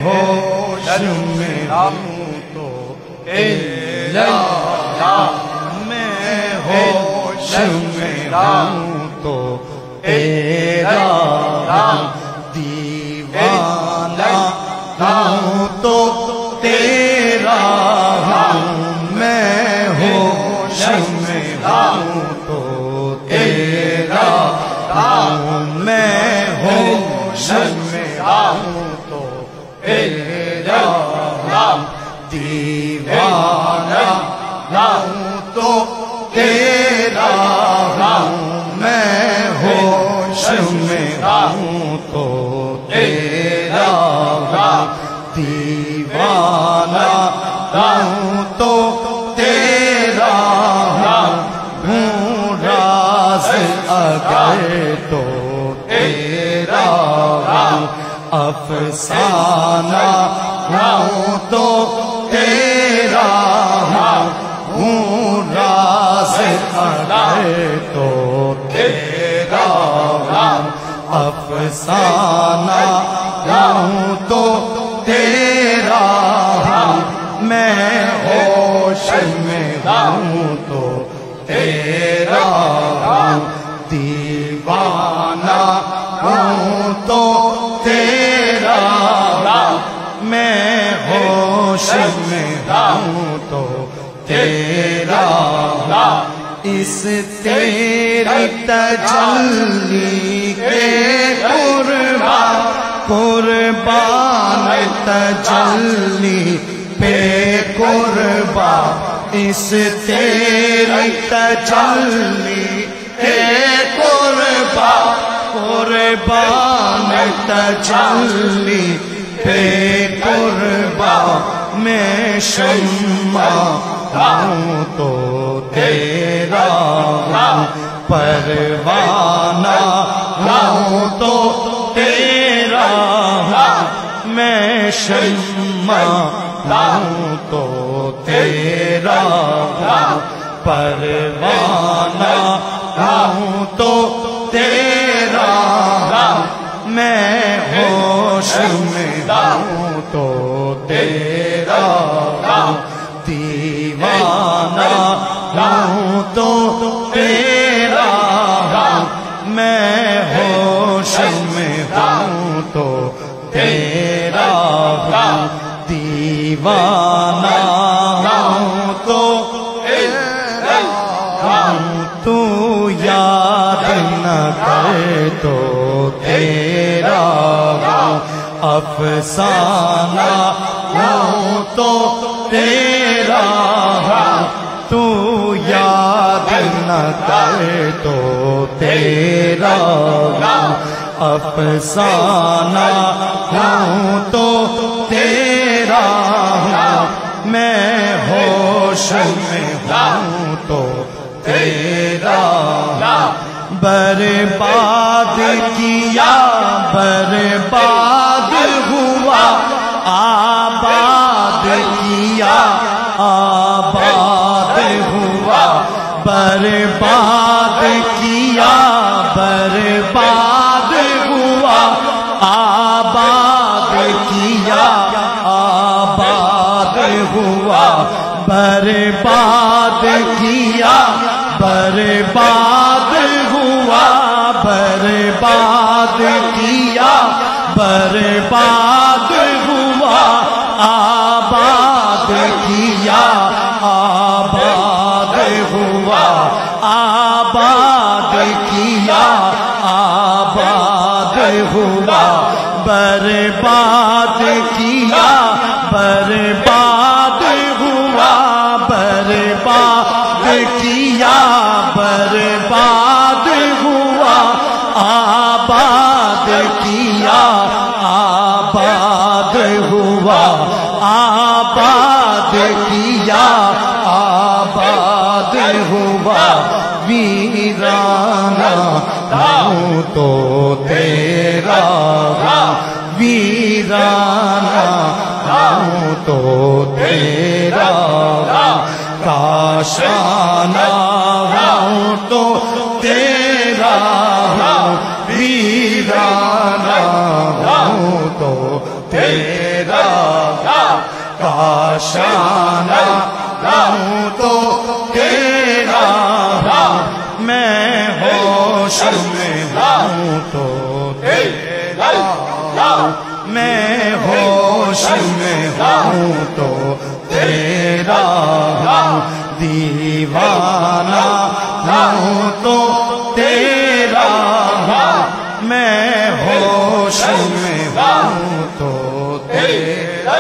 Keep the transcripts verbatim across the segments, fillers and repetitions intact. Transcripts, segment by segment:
ہوش میں ہوں تو تیرا میں ہوش میں ہوں تو تیرا دیوانہ ہوں تو تیرا میں ہوش میں ہوں تو تیرا میں ہوش میں ہوں تو تیرا دیوانہ ہوں تو تیرا میں ہوش میں ہوں تو تیرا دیوانہ ہوں تو تیرا ہوں راز اگر تو تیرا افسانہ ہوں تو تیرا ہوں راز اگر تو تیرا افسانہ ہوں تو تیرا میں ہوش میں ہوں تو تیرا دیوانہ ہوں تو تیرا میں ہوش میں ہوں تو تیرا اس تیری تجلی کے قربان قربان تجلی پہ قربان اس تیری تجلی کے قربان قربان تجلی پہ قربان میں شمع ہوں تو تیرا پروانہ ہوں تو تیرا میں شمع ہوں تو تیرا پروانہ ہوں تو تیرا میں ہوش میں ہوں تو تیرا دیوانہ ہوں تو تیرا میں ہوش میں ہوں تو تیرا دیوانہ ہوں تو تیرا تو یاد نہ کر تو تیرا افسانہ ہوں تو تیرا تو یاد نہ کر تو تیرا افسانہ ہوں تو تیرا میں ہوش میں ہوں تو تیرا برباد کیا برباد ہوا آباد کیا آباد ہوا برباد کیا برباد ہوا آباد کیا آباد ہوا برباد کیا برباد ہوا برباد کیا برباد ہوا آباد کیا آباد ہوا آباد کیا آباد ہوا برباد کیا برباد ہوا برباد کیا برباد ہوا آباد کیا آباد ہوا آباد کیا آباد ہوا ویرانہ ہوں تو تیرا ویرانہ ہوں تو تیرا کاشانہ ہوں تو تیرا ویرانہ ہوں تو تیرا تیرا کاشانہ ہوں تو تیرا میں ہوش میں ہوں تو تیرا میں ہوش میں ہوں تو تیرا دیوانہ ہوں تو تیرا میں ہوش میں ہوں تو تیرا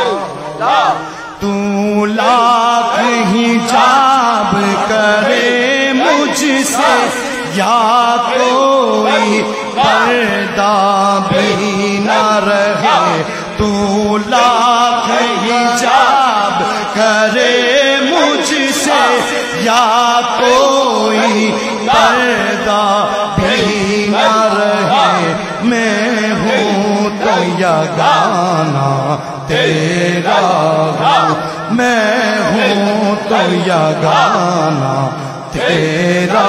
تو لاکھ حجاب کرے مجھ سے یا کوئی پردہ بھی نہ رہے تو لاکھ حجاب کرے مجھ سے یا کوئی پردہ بھی نہ رہے میں ہوں تو یگانہ تیرا میں ہوں تو یگانہ تیرا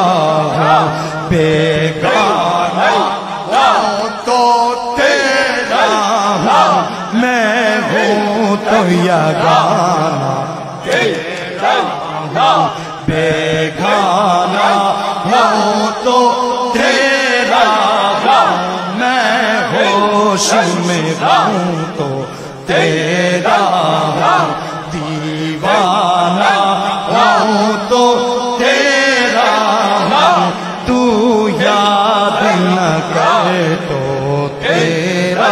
بیگانہ ہوں تو تیرا میں ہوں تو یگانہ تیرا بیگانہ ہوں تو تیرا میں ہوش میں ہوں تو تیرا دیوانہ ہوں تو تیرا تو یاد نہ کر تو تیرا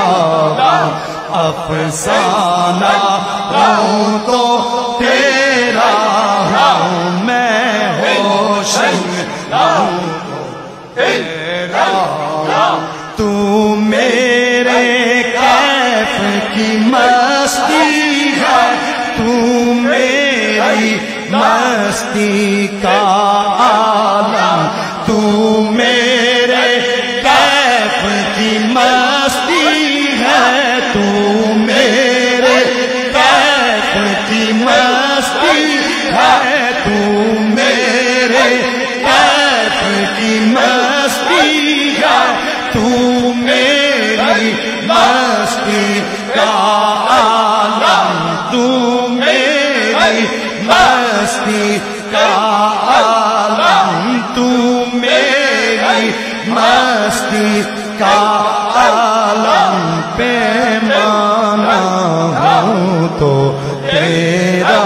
افسانہ ہوں تو تیرا میں ہوش میں ہوں تو تیرا تو میرے کیف کی مستی ہے تو میری مستی کا عالم تو میرے کیف کی مستی ہے تو میرے کیف کی مستی ہے تو میرے کیف کی مستی ہے تو میری مستی کا عالم تو میری مستی کا عالم تو میری مستی کا عالم پیمانہ ہوں تو تیرا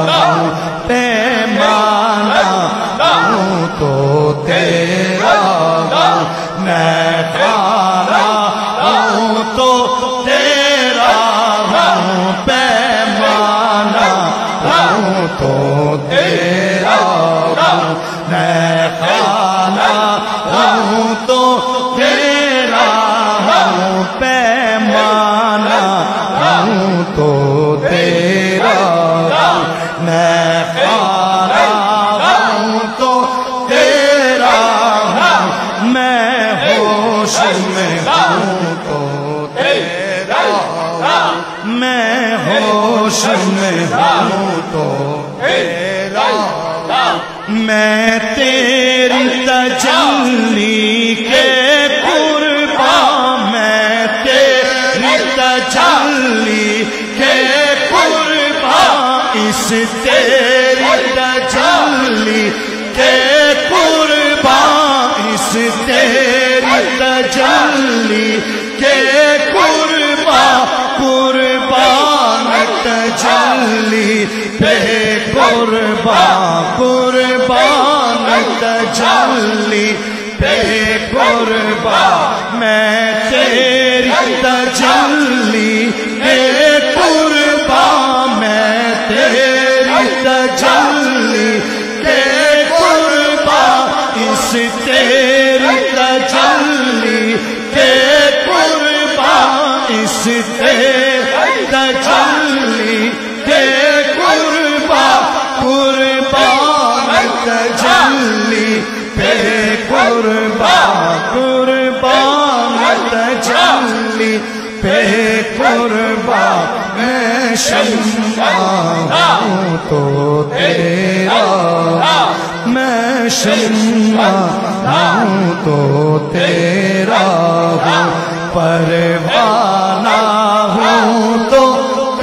پیمانہ ہوں تو تیرا میں خانہ ہوں تو تیرا پیمانہ ہوں تو تیرا میں خانہ ہوں تو تیرا پیمانہ ہوں تو تیرا میں خانہ ہوں تو تیرا میں ہوش میں ہوں تو تیرا میں ہوش میں ہوں تو تیرا میں تیری تجلی کے قربان میں تیری تجلی کے قربان اس تیری تجلی کے قربان اس تیری تجلی کے قربان قربان تجلی پہ قربان قربان تجلی پہ قربان میں تیری تجلی پہ قربان میں تیری تجلی پہ قربان اس تیری تجلی پہ قربان اس تیری تجلی پہ قربان قربان تجلی پہ قربان قربان تجلی پہ قربان میں شمع ہوں تو تیرا میں شمع ہوں تو تیرا پروانہ ہوں تو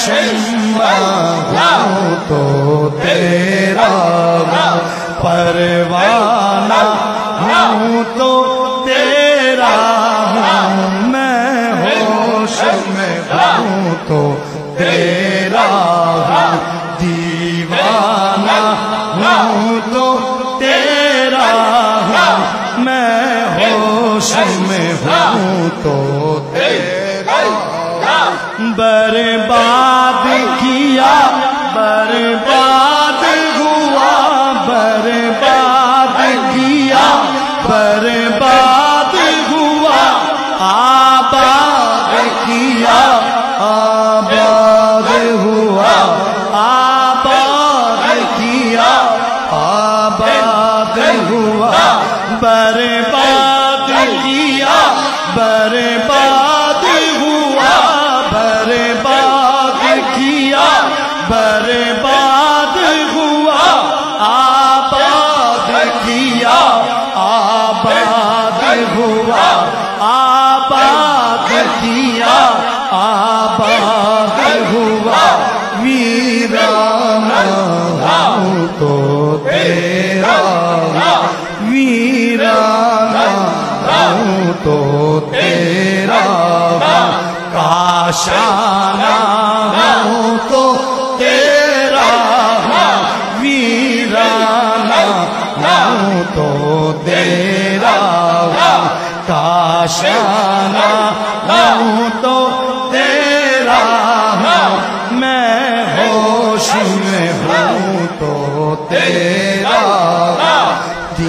شمع ہوں تو تیرا ہوں، پروانہ ہوں تو تیرا ہوں، میں ہوش میں ہوں تو تیرا ہوں، دیوانہ ہوں تو تیرا ہوں، میں ہوش میں ہوں تو تیرا ہوں، برباد کیا برباد ہوا، برباد کیا برباد ہوا، آباد کیا آباد ہوا، آباد کیا آباد ہوا، برباد کیا برباد ہوا، برباد کیا برباد ہوا، آباد کیا آباد ہوا، آباد کیا آباد ہوا، ویرانہ ہوں تو تیرا ہوں، ویرانہ ہوں تو تیرا ہوں، کاشانہ ہوں تو تیرا ہوں، ویرانہ ہوں تو تیرا ہوں، کاشانہ ہوں تو تیرا ہوں، میں ہوش میں ہوں تو تیرا ہوں،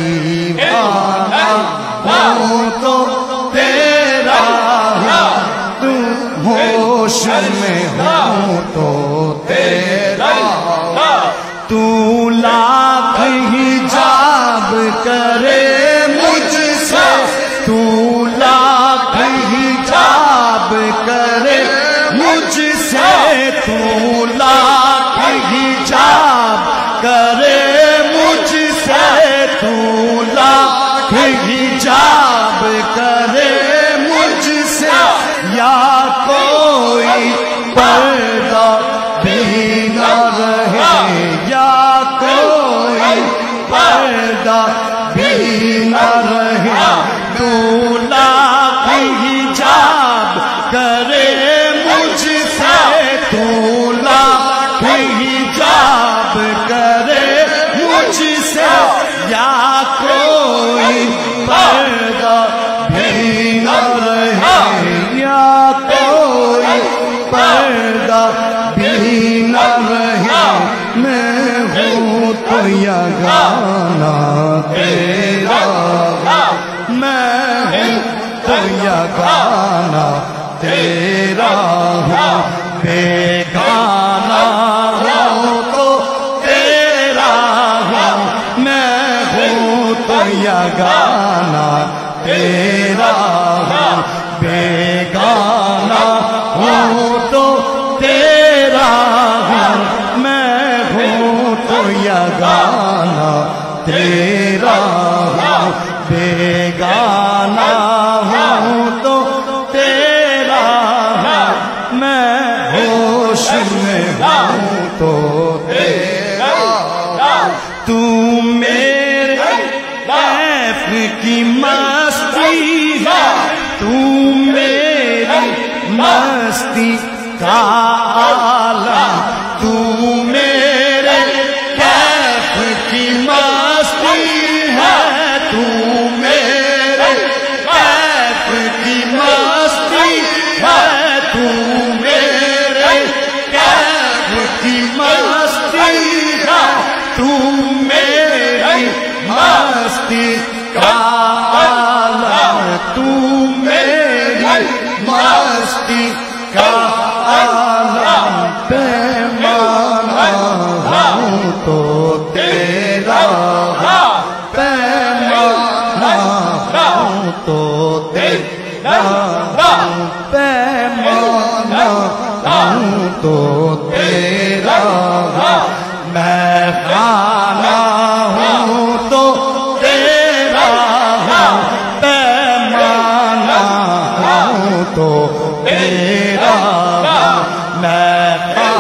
دیوانہ ہوں تو تیرا ہوں، تم ہوش میں ہوں تو تیرا ہوں، تو لاکھ حجاب کرے مجھ سے، تو لاکھ حجاب کرے مجھ سے، تو لاکھ حجاب کرے مجھ سے، تو لاکھ حجاب کرے مجھ سے، یا کوئی پردہ بھی نہ رہے، یا کوئی پردہ بھی نہ رہے، تو لاکھ حجاب کرے مجھ سے، تو لاکھ حجاب کرے مجھ سے، یا کوئی پردہ بھی نہ رہے، یا کوئی پردہ بھی نہ رہے، میں ہوں تو یگانہ تیرا ہوں، میں ہوں تو یگانہ تیرا ہوں، بیگانہ ہوں تو تیرا ہوں، میں ہوں تو یگانہ تیرا ہوں، بیگانہ ہوں تو تیرا ہوں، میں ہوں تو یگانہ تیرا ہوں، بیگانہ ہوں تو تیرا ہوں، میں ہوش میں ہوں تو تیرا ہوں، تو میرے کیف کی مستی ہے، تو میری مستی کا عالم، تو میرے کیف کی مستی ہے، تو میرے کیف کی مستی ہے، تو میرے کیف کی مستی ہے، تو میری مستی کا عالم، تو میری مستی کا عالم، پیمانہ ہوں تو تیرا ہوں، پیمانہ ہوں تو تیرا ہوں، پیمانہ ہوں تو تیرا ہوں، میں خانہ ہوں تو تیرا ہوں، پیمانہ ہوں تو تیرا ہوں، میں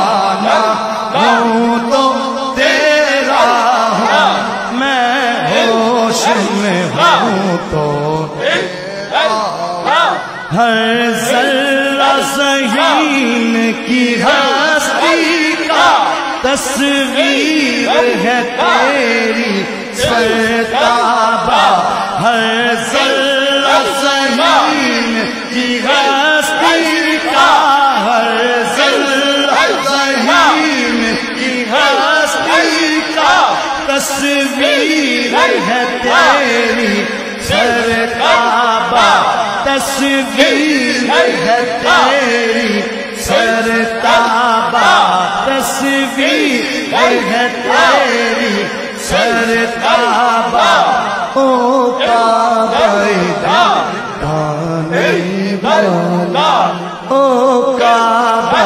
ہر ذرہ زمین کی ہستی کا تصویر ہے تیری سرتابہ، ہر ذرہ زمین کی ہستی کا، ہر ذرہ زمین کی ہستی کا تصویر ہے تیری سرتابہ، تصویر ہے تیری سرتابہ، تصویر ہے تیری سرتابہ۔ او کعبہ دانے والا، او کعبہ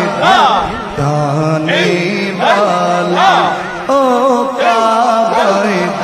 دانے والا، او کعبہ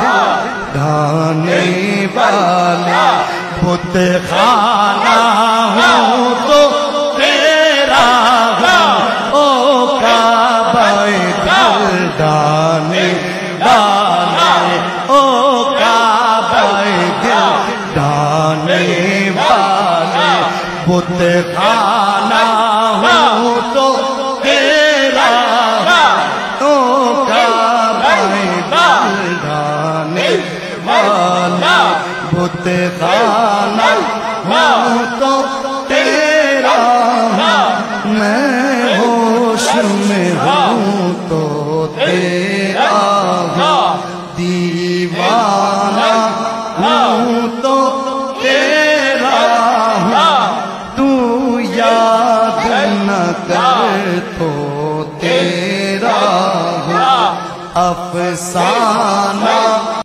دانے والا، بت خانہ ہوں تو تیرا ہوں، او کعبہ دل دانے والا، او کعبہ دل دانے والا، بت خانہ ہوں تو تیرا ہوں، او کعبہ دل دانے والا، بت خانہ ہوں تو تیرا ہوں، میں ہوش میں ہوں تو تیرا ہوں، دیوانہ ہوں تو تیرا ہوں، تو یاد نہ کر تو تیرا ہوں، افسانہ